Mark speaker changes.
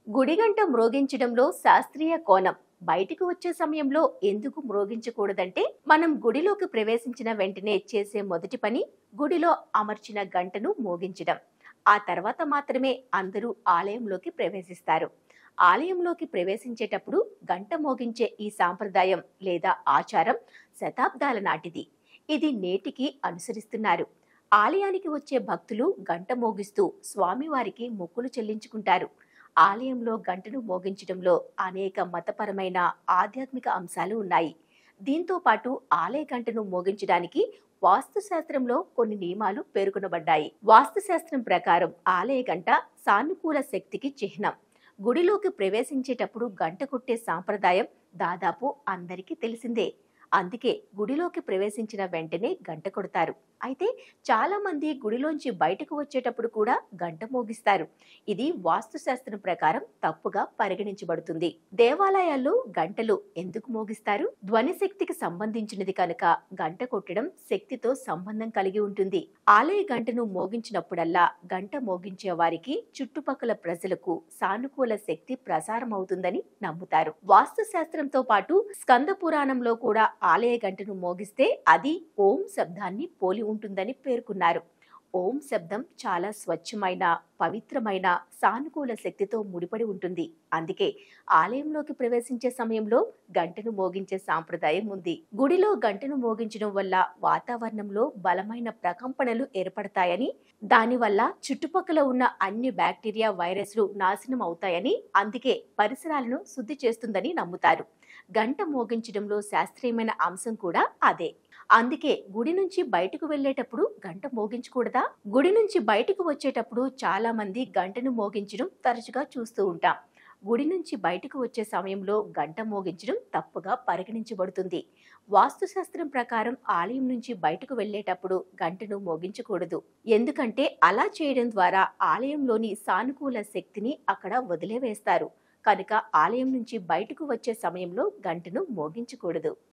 Speaker 1: గుడిగంట మ్రోగించడంలో శాస్త్రీయ కోణం. బయటికి వచ్చే సమయంలో ఎందుకు మ్రోగించకూడదంటే, మనం గుడిలోకి ప్రవేశించిన వెంటనే చేసే మొదటి పని గుడిలో అమర్చిన గంటను మోగించడం. ఆ తర్వాత మాత్రమే అందరూ ఆలయంలోకి ప్రవేశిస్తారు. ఆలయంలోకి ప్రవేశించేటప్పుడు గంట మోగించే ఈ సాంప్రదాయం లేదా ఆచారం శతాబ్దాల నాటిది. ఇది నేటికి అనుసరిస్తున్నారు. ఆలయానికి వచ్చే భక్తులు గంట మోగిస్తూ స్వామివారికి మొక్కులు చెల్లించుకుంటారు. ఆలయంలో గంటను మోగించడంలో అనేక మతపరమైన, ఆధ్యాత్మిక అంశాలు ఉన్నాయి. దీంతో పాటు ఆలయ గంటను మోగించడానికి వాస్తుశాస్త్రంలో కొన్ని నియమాలు పేర్కొనబడ్డాయి. వాస్తుశాస్త్రం ప్రకారం ఆలయ గంట సానుకూల శక్తికి చిహ్నం. గుడిలోకి ప్రవేశించేటప్పుడు గంట కొట్టే సాంప్రదాయం దాదాపు అందరికీ తెలిసిందే. అందుకే గుడిలోకి ప్రవేశించిన వెంటనే గంట కొడతారు. అయితే చాలా మంది గుడిలోంచి బయటకు వచ్చేటప్పుడు కూడా గంట మోగిస్తారు. ఇది వాస్తుశాస్త్రం ప్రకారం తప్పుగా పరిగణించబడుతుంది. దేవాలయాల్లో గంటలు ఎందుకు మోగిస్తారు? ధ్వని శక్తికి సంబంధించినది కనుక గంట కొట్టడం శక్తితో సంబంధం కలిగి ఉంటుంది. ఆలయ గంటను మోగించినప్పుడల్లా గంట మోగించే వారికి చుట్టుపక్కల ప్రజలకు సానుకూల శక్తి ప్రసారం అవుతుందని నమ్ముతారు. వాస్తుశాస్త్రంతో పాటు స్కంద పురాణంలో కూడా ఆలయ గంటను మోగిస్తే అది ఓం శబ్దాన్ని పోలి ఉంటుందని పేర్కొన్నారు. ఓం శబ్దం చాలా స్వచ్ఛమైన, పవిత్రమైన, సానుకూల శక్తితో ముడిపడి ఉంటుంది. అందుకే ఆలయంలోకి ప్రవేశించే సమయంలో గంటను మోగించే సాంప్రదాయం ఉంది. గుడిలో గంటను మోగించడం వల్ల వాతావరణంలో బలమైన ప్రకంపనలు ఏర్పడతాయని, దానివల్ల చుట్టుపక్కల ఉన్న అన్ని బ్యాక్టీరియా, వైరస్లు నాశనం అవుతాయని, అందుకే పరిసరాలను శుద్ధి చేస్తుందని నమ్ముతారు. గంట మోగించడంలో శాస్త్రీయమైన అంశం కూడా అదే. అందుకే గుడి నుంచి బయటకు వెళ్ళేటప్పుడు గంట మోగించకూడదా? గుడి నుంచి బయటకు వచ్చేటప్పుడు చాలా మంది గంటను మోగించడం తరచుగా చూస్తూ ఉంటాం. గుడి నుంచి బయటకు వచ్చే సమయంలో గంట మోగించడం తప్పుగా పరిగణించబడుతుంది. వాస్తుశాస్త్రం ప్రకారం ఆలయం నుంచి బయటకు వెళ్ళేటప్పుడు గంటను మోగించకూడదు. ఎందుకంటే అలా చేయడం ద్వారా ఆలయంలోని సానుకూల శక్తిని అక్కడ వదిలివేస్తారు. కనుక ఆలయం నుంచి బయటకు వచ్చే సమయంలో గంటను మోగించకూడదు.